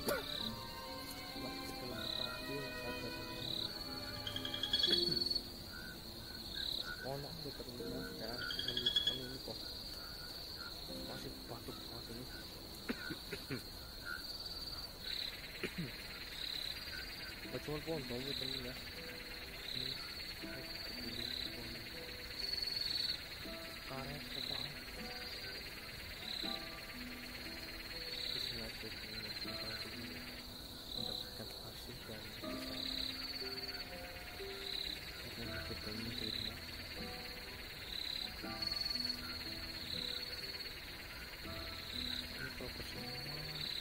Ono di terminal sekarang menuliskan ini kok masih batuk banget ini. Cuma pohon bambu terminal ini karet kepala bismillah mendapatkan hasil dan bisa bertemu di rumah. Ini profesional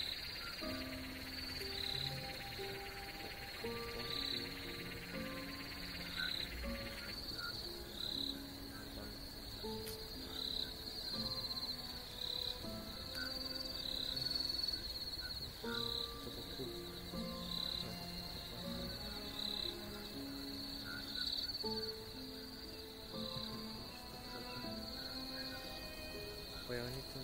apa yang itu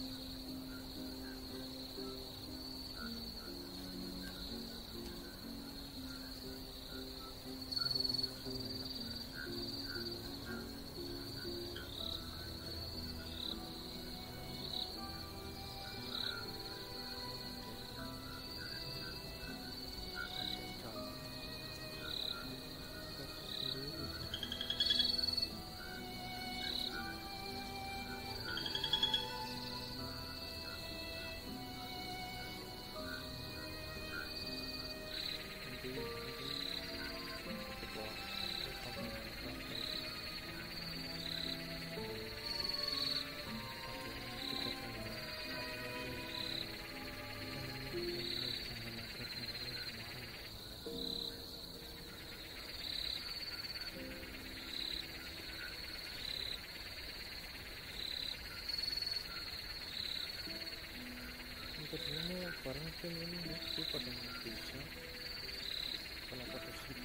ini barang film ini itu pada bisa kenapa tersebut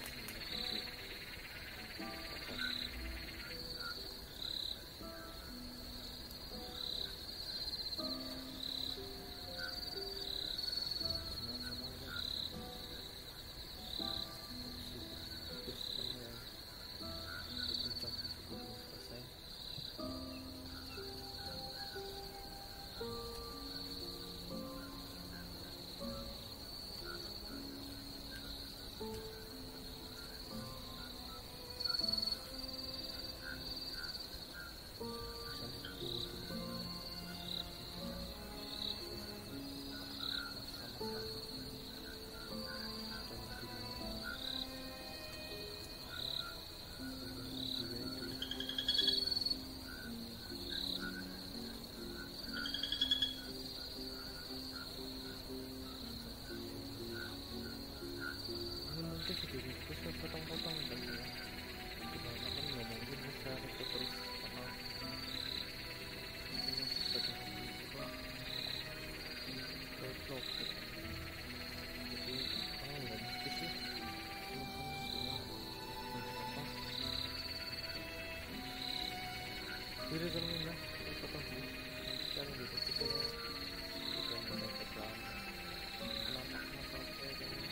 mungkin sedikit terus potong-potong dan gimana kan ngomongin bisa itu terus karena ini sudah juga cocok jadi nggak mesti sih apa diri terminal kita potong dulu kan gitu kita udah mendapatkan kenapa kayak gini.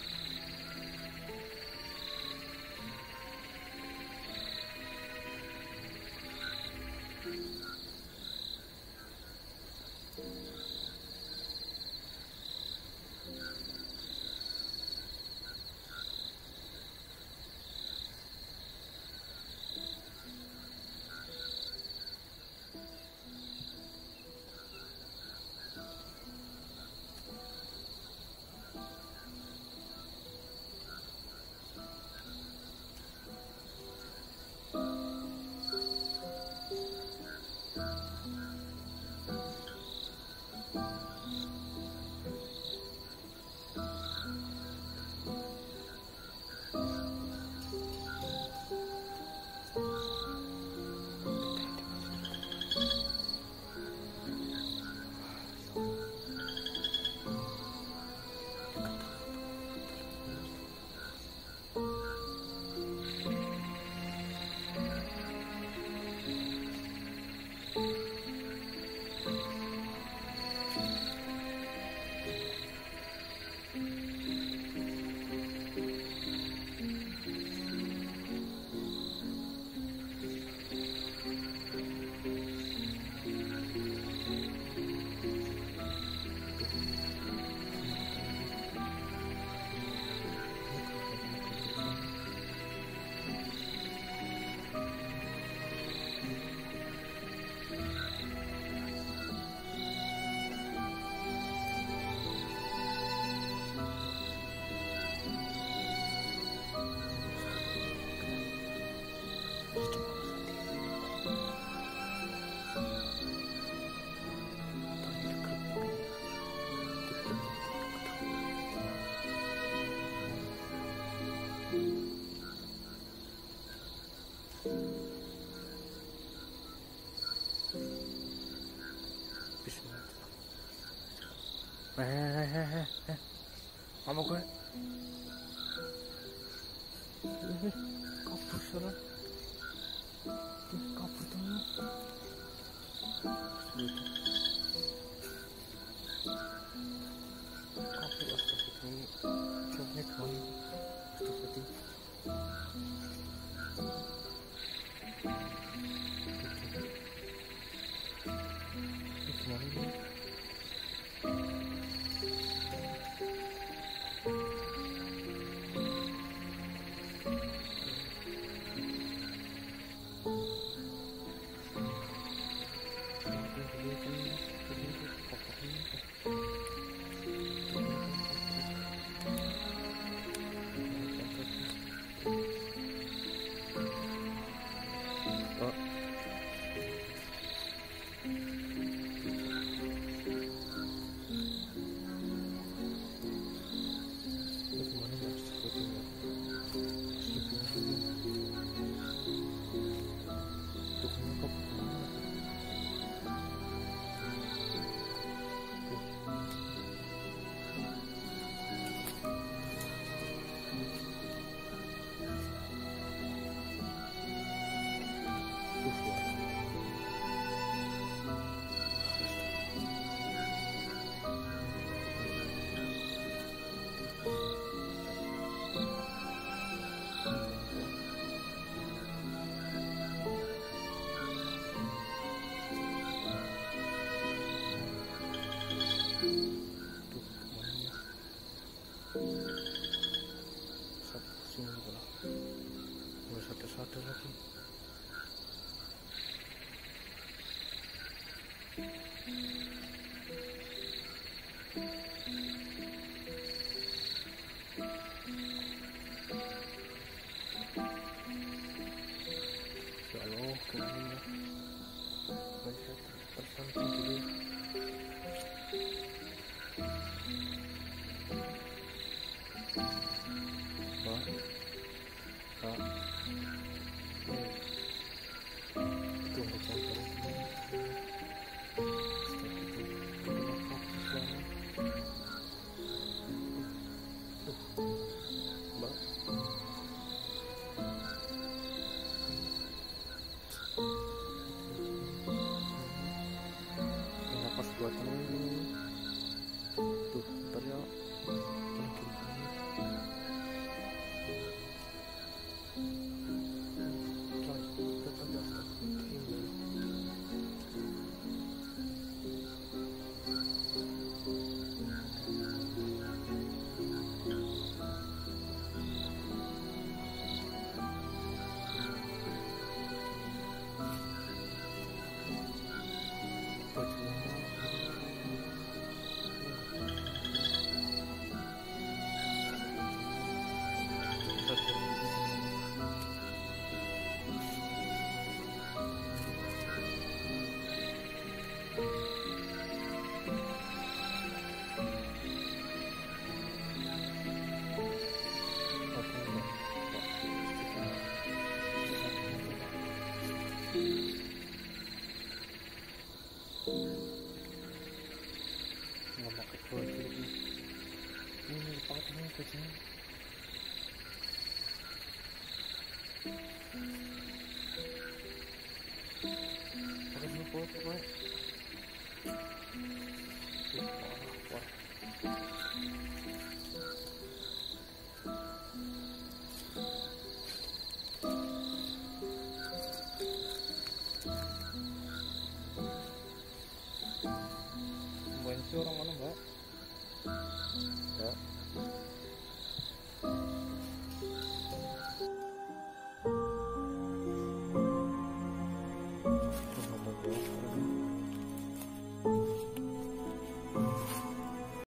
Apa gue? Kabur sana. Kabur dulu. Kabur astagfirullah. Jawabnya gimana? Astagfirullah. Ini gimana ini? Sadar lagi. Ya Allah, gimana ya? Tersanting dulu. Pak, Kak. Tunggu contoh ini. Mbak. Napas buatan ini. Tuh, bentar ya. Nggak pakai baju lagi. Ini pakainya bajunya. Pakai semua foto, Pak. Wah. Mbak, orang mana, Mbak? Mbak.